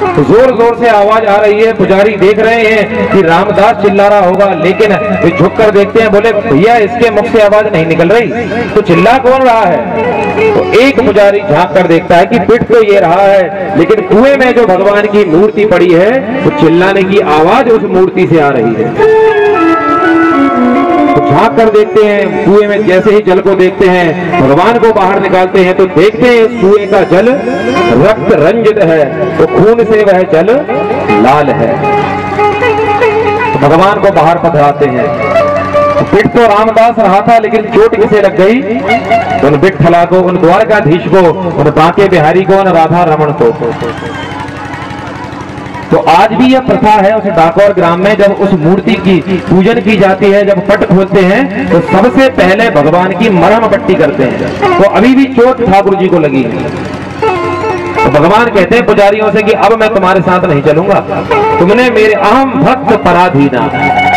तो जोर जोर से आवाज आ रही है। पुजारी देख रहे हैं कि रामदास चिल्ला रहा होगा, लेकिन वे झुक कर देखते हैं, बोले भैया इसके मुख से आवाज नहीं निकल रही, तो चिल्ला कौन रहा है? तो एक पुजारी झांक कर देखता है कि पिट तो ये रहा है, लेकिन कुएं में जो भगवान की मूर्ति पड़ी है वो चिल्लाने की आवाज उस मूर्ति से आ रही है। तो झांक कर देखते हैं कुएं में, जैसे ही जल को देखते हैं, भगवान को बाहर निकालते हैं तो देखते हैं इस कुएं का जल रक्त रंजित है, तो खून से वह जल लाल है। तो भगवान को बाहर पधराते हैं। तो पिट तो रामदास रहा था, लेकिन चोट किसे लग गई? तो उन विठला को, उन द्वारकाधीश को, उन बांके बिहारी को, उन राधा रमण को। तो आज भी यह प्रथा है उस डाकोर ग्राम में, जब उस मूर्ति की पूजन की जाती है, जब पट खोलते हैं तो सबसे पहले भगवान की मरहम पट्टी करते हैं। तो अभी भी चोट ठाकुर जी को लगी है, तो भगवान कहते हैं पुजारियों से कि अब मैं तुम्हारे साथ नहीं चलूंगा, तुमने मेरे अहम भक्त पराधीना,